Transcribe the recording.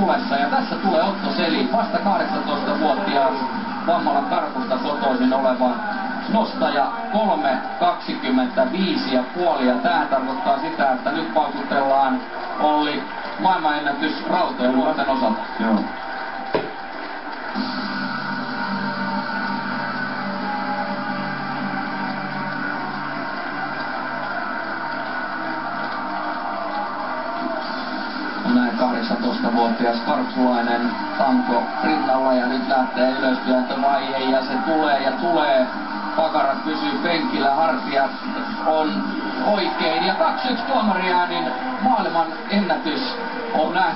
tulessa. Ja tässä tulee Otto Seli, vasta 18-vuotias Vammalan Karkusta kotoisin oleva nostaja 3.25,5. Ja tämähän tarkoittaa sitä, että nyt paukutellaan Olli maailmanennätys rautojen nuorten osalta. Joo. Näin 18-vuotias karksulainen tanko rinnalla ja nyt lähtee ylöstyöntövaihe ja se tulee ja tulee. Pakarat pysyy penkillä, hartiat on oikein ja 2-1 tuomariäänin maailman ennätys on nähty.